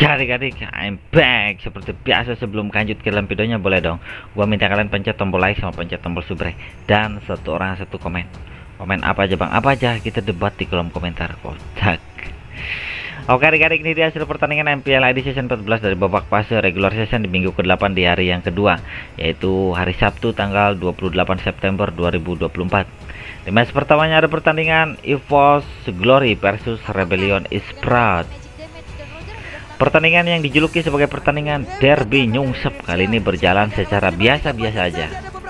Adik-adik, I'm back. Seperti biasa, sebelum lanjut ke dalam videonya, boleh dong gua minta kalian pencet tombol like sama pencet tombol subscribe, dan satu orang satu komen. Komen apa aja bang, apa aja, kita debat di kolom komentar. Kocak. Oke adik-adik, ini dia hasil pertandingan MPL ID Season 14 dari babak fase regular season di minggu ke-8 di hari yang kedua, yaitu hari Sabtu tanggal 28 September 2024. Di match pertamanya ada pertandingan EVOS Glory versus Rebellion Esports. Pertandingan yang dijuluki sebagai pertandingan derby nyungsep kali ini berjalan secara biasa-biasa aja.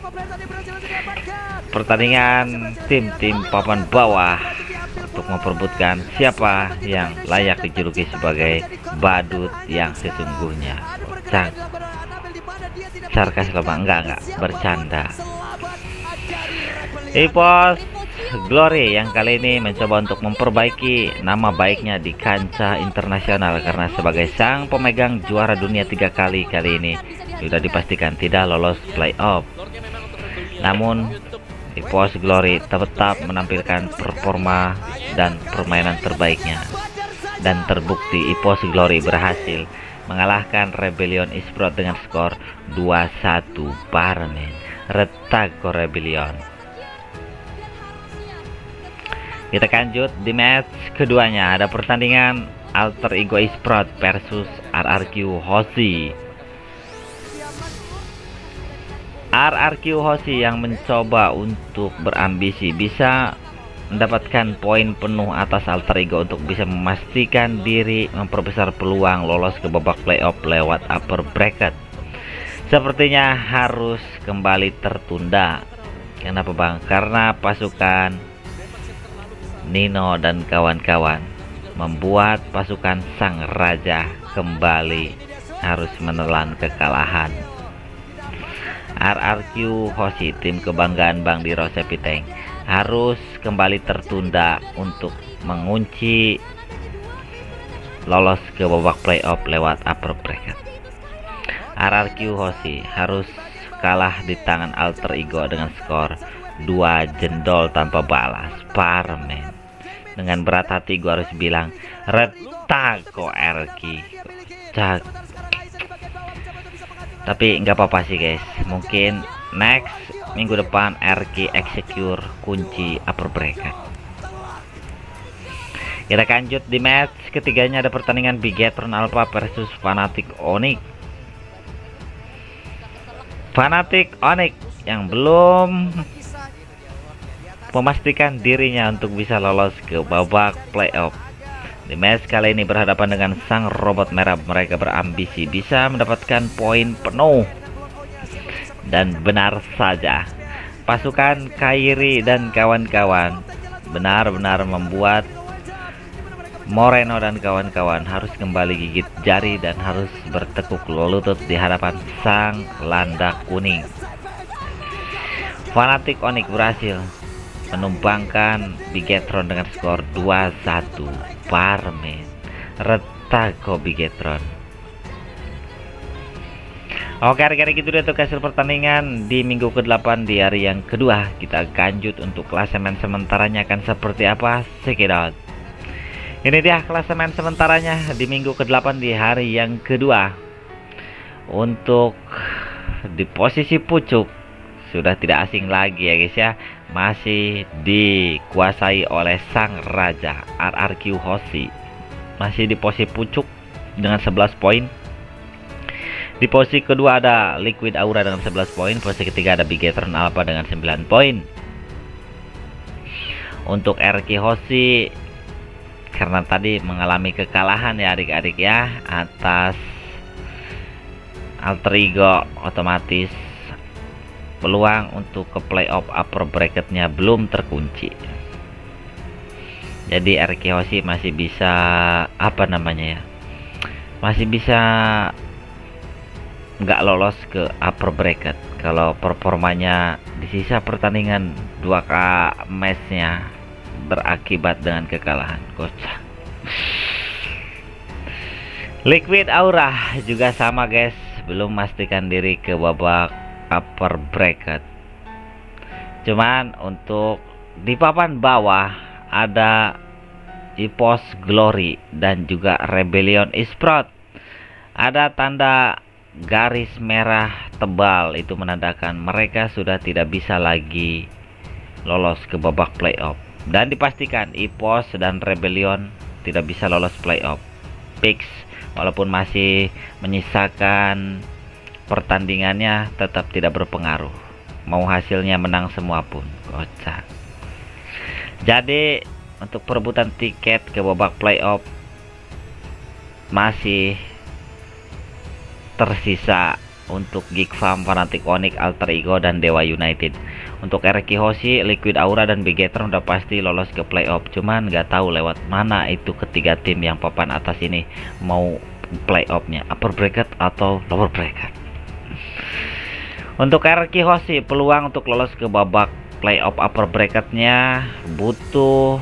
Pertandingan tim-tim papan bawah untuk memperebutkan siapa yang layak dijuluki sebagai badut yang sesungguhnya. Sarkas lemah, enggak bercanda. EVOS Glory yang kali ini mencoba untuk memperbaiki nama baiknya di kancah internasional, karena sebagai sang pemegang juara dunia 3 kali ini sudah dipastikan tidak lolos playoff. Namun EVOS Glory tetap menampilkan performa dan permainan terbaiknya, dan terbukti EVOS Glory berhasil mengalahkan Rebellion Esports dengan skor 2-1. Parmen Retago Rebellion. Kita lanjut di match keduanya, ada pertandingan Alter Ego Esports versus RRQ Hoshi. RRQ Hoshi yang mencoba untuk berambisi bisa mendapatkan poin penuh atas Alter Ego untuk bisa memastikan diri memperbesar peluang lolos ke babak playoff lewat upper bracket. Sepertinya harus kembali tertunda. Kenapa bang? Karena pasukan Nino dan kawan-kawan membuat pasukan sang raja kembali harus menelan kekalahan. RRQ Hoshi, tim kebanggaan Bang Diro Sepiteng, harus kembali tertunda untuk mengunci lolos ke babak playoff lewat upper bracket. RRQ Hoshi harus kalah di tangan Alter Ego dengan skor 2 jendol tanpa balas. Parmen. Dengan berat hati gua harus bilang Retago RQ. Tapi nggak apa-apa sih guys, mungkin next minggu depan RQ execute kunci upper bracket. Kita lanjut di match ketiganya, ada pertandingan Bigetron Alpha versus Fnatic Onyx. Fnatic Onyx yang belum memastikan dirinya untuk bisa lolos ke babak playoff. Di match kali ini berhadapan dengan sang robot merah, mereka berambisi bisa mendapatkan poin penuh. Dan benar saja, pasukan Kairi dan kawan-kawan benar-benar membuat Moreno dan kawan-kawan harus kembali gigit jari dan harus bertekuk lutut di hadapan sang landak kuning. Fnatic Onyx berhasil menumbangkan Bigetron dengan skor 2-1. Parmen Retago Bigetron. Oke adik-adik, itu dia untuk hasil pertandingan di minggu ke-8 di hari yang kedua. Kita lanjut untuk klasemen sementaranya akan seperti apa. Sekedot. Ini dia klasemen sementaranya di minggu ke-8 di hari yang kedua. Untuk di posisi pucuk sudah tidak asing lagi ya guys ya, masih dikuasai oleh sang raja RRQ Hoshi, masih di posisi pucuk dengan 11 poin. Di posisi kedua ada Liquid Aura dengan 11 poin, posisi ketiga ada Bigetron Alpha dengan 9 poin. Untuk RRQ Hoshi, karena tadi mengalami kekalahan ya adik-adik ya atas Alter Ego, otomatis peluang untuk ke playoff upper bracketnya belum terkunci. Jadi RRQ Hoshi masih bisa masih bisa nggak lolos ke upper bracket kalau performanya di sisa pertandingan 2K matchnya berakibat dengan kekalahan. Kocak. Liquid Aura juga sama guys, belum memastikan diri ke babak upper bracket. Cuman untuk di papan bawah ada EVOS Glory dan juga Rebellion Esports. Ada tanda garis merah tebal, itu menandakan mereka sudah tidak bisa lagi lolos ke babak playoff. Dan dipastikan EPOS dan Rebellion tidak bisa lolos playoff. Pix walaupun masih menyisakan pertandingannya tetap tidak berpengaruh. Mau hasilnya menang semua pun, kocak. Jadi untuk perebutan tiket ke babak playoff masih tersisa untuk Geek Farm, Fnatic Onyx, Alter Ego, dan Dewa United. Untuk RQ Hoshi, Liquid Aura, dan Bigetron udah pasti lolos ke playoff. Cuman nggak tahu lewat mana itu ketiga tim yang papan atas ini mau playoffnya, upper bracket atau lower bracket. Untuk RQ Hoshi, peluang untuk lolos ke babak playoff upper bracketnya butuh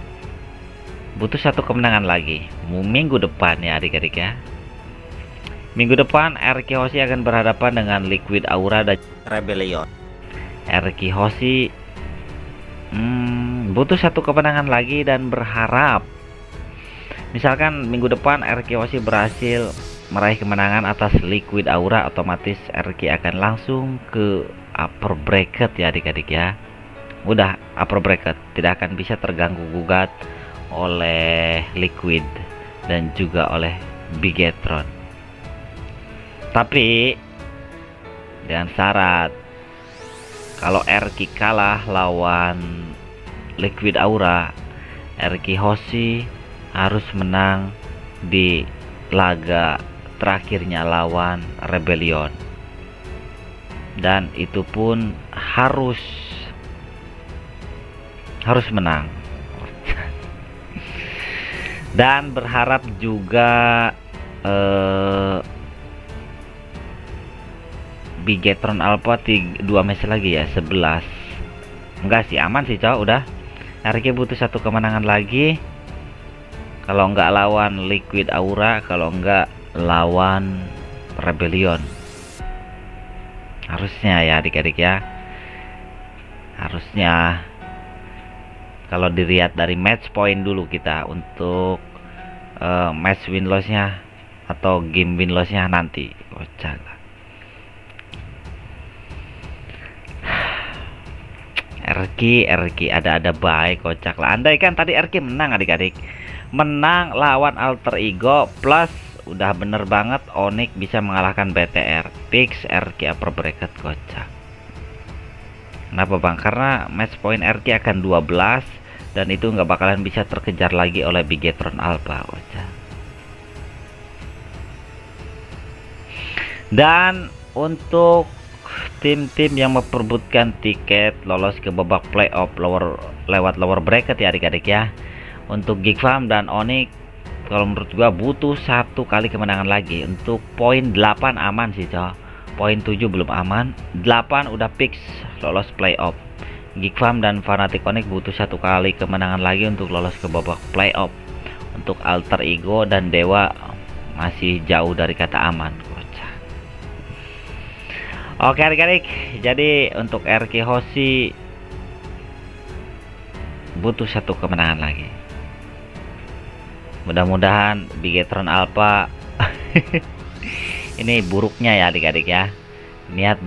satu kemenangan lagi minggu depan ya adik-adik ya. Minggu depan RQ Hoshi akan berhadapan dengan Liquid Aura dan Rebellion. RQ Hoshi butuh satu kemenangan lagi dan berharap misalkan minggu depan RQ Hoshi berhasil meraih kemenangan atas Liquid Aura, otomatis RQ akan langsung ke upper bracket ya adik-adik ya. Udah upper bracket, tidak akan bisa terganggu gugat oleh Liquid dan juga oleh Bigetron. Tapi dengan syarat kalau RQ kalah lawan Liquid Aura, RQ Hoshi harus menang di laga terakhirnya lawan Rebellion, dan itu pun harus menang. Dan berharap juga Bigetron Alpha 2 match lagi ya, 11. Enggak sih, aman sih cowok, udah. RQ butuh satu kemenangan lagi. Kalau enggak lawan Liquid Aura, kalau enggak lawan Rebellion. Harusnya ya adik-adik ya. Harusnya kalau dilihat dari match point dulu kita untuk match win loss-nya atau game win loss-nya nanti. Kocak lah. RQ ada baik, kocak lah. Andai kan tadi RQ menang adik-adik, menang lawan Alter Ego, plus udah bener banget Onyx bisa mengalahkan BTR, fix RQ upper bracket, kocak. Kenapa bang? Karena match point RQ akan 12 dan itu nggak bakalan bisa terkejar lagi oleh Bigetron Alpha, kocak. Dan untuk tim-tim yang memperebutkan tiket lolos ke babak playoff lewat lower bracket ya adik-adik ya. Untuk Geek Farm dan Onyx kalau menurut gua butuh satu kali kemenangan lagi. Untuk poin 8 aman sih coy. Poin 7 belum aman. 8 udah fix lolos playoff. Geek Farm dan Fnatic Onyx butuh satu kali kemenangan lagi untuk lolos ke babak playoff. Untuk Alter Ego dan Dewa masih jauh dari kata aman. Oke adik-adik, jadi untuk RQ Hoshi butuh satu kemenangan lagi. Mudah-mudahan Bigetron Alpha ini buruknya ya adik-adik ya. Niat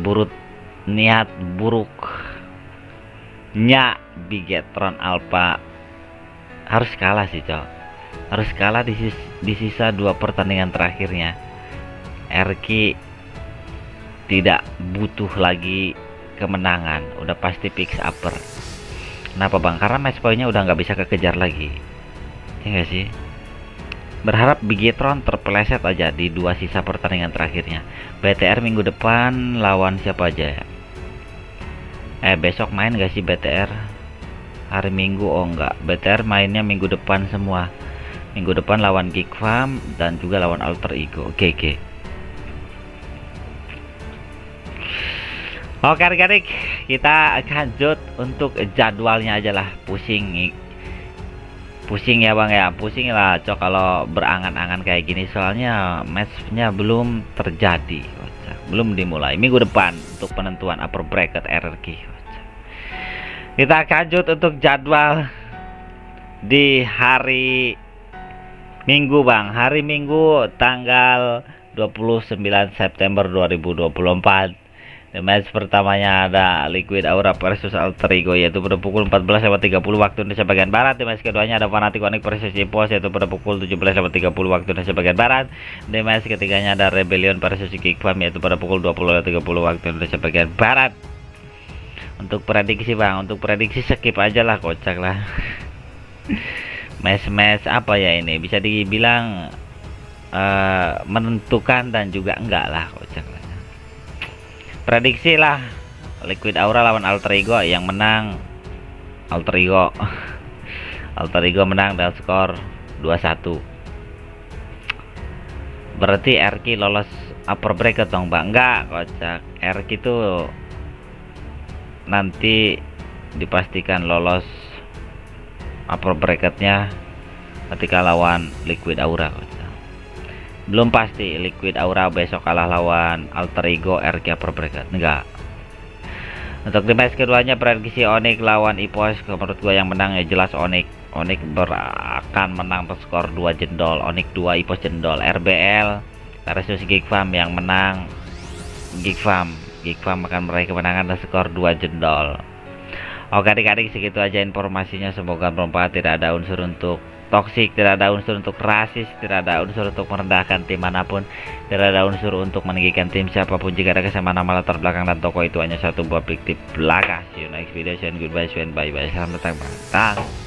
buruknya Bigetron Alpha harus kalah sih coy. Harus kalah di sisa 2 pertandingan terakhirnya. RQ tidak butuh lagi kemenangan, udah pasti fix upper. Kenapa bang? Karena match pointnya udah nggak bisa kekejar lagi, ya nggak sih? Berharap Bigetron terpeleset aja di 2 sisa pertandingan terakhirnya. BTR minggu depan lawan siapa aja ya? Besok main gak sih BTR? Hari Minggu? Oh enggak, BTR mainnya minggu depan semua. Minggu depan lawan Geek Farm dan juga lawan Alter Ego. Oke. Oke adik-adik, kita lanjut untuk jadwalnya aja lah. Pusing ya bang ya, pusing lah cok kalau berangan-angan kayak gini, soalnya matchnya belum terjadi, belum dimulai. Minggu depan untuk penentuan upper bracket RRQ. Kita lanjut untuk jadwal di hari Minggu bang. Hari Minggu tanggal 29 September 2024. The match pertamanya ada Liquid Aura versus Alter Ego, yaitu pada pukul 14.30 waktu Indonesia bagian Barat. Di match keduanya ada Fnatic Onyx versus Ipos, yaitu pada pukul 17.30 waktu Indonesia bagian Barat. Di match ketiganya ada Rebellion versus Geek Farm, yaitu pada pukul 20.30 waktu Indonesia bagian Barat. Untuk prediksi bang, untuk prediksi skip aja lah, kocak lah. Match apa ya ini, bisa dibilang menentukan dan juga enggak lah, kocak lah. Prediksi lah, Liquid Aura lawan Alter Ego, yang menang Alter Ego. Alter Ego menang dengan skor 2-1. Berarti RQ lolos upper bracket dong bang? Enggak, kocak. RQ itu nanti dipastikan lolos upper bracketnya ketika lawan Liquid Aura, kocak. Belum pasti Liquid Aura besok kalah lawan Alter Ego RQ upper bracket, enggak. Untuk di match keduanya prediksi Onyx lawan Ipos, menurut gue yang menang ya jelas Onyx. Onyx akan menang skor 2 jendol, Onyx 2 Ipos jendol. RBL versus Geek Farm, yang menang Geek Farm. Geek Farm akan meraih kemenangan dan skor 2 jendol. Oke adik-adik, segitu aja informasinya, semoga bermanfaat. Tidak ada unsur untuk toksik, tidak ada unsur untuk rasis, tidak ada unsur untuk merendahkan tim manapun, tidak ada unsur untuk meninggikan tim siapapun. Jika ada kesamaan nama latar belakang dan toko, itu hanya satu buah fiktif belaka. See you next video, and goodbye, and bye bye. Salam datang bang.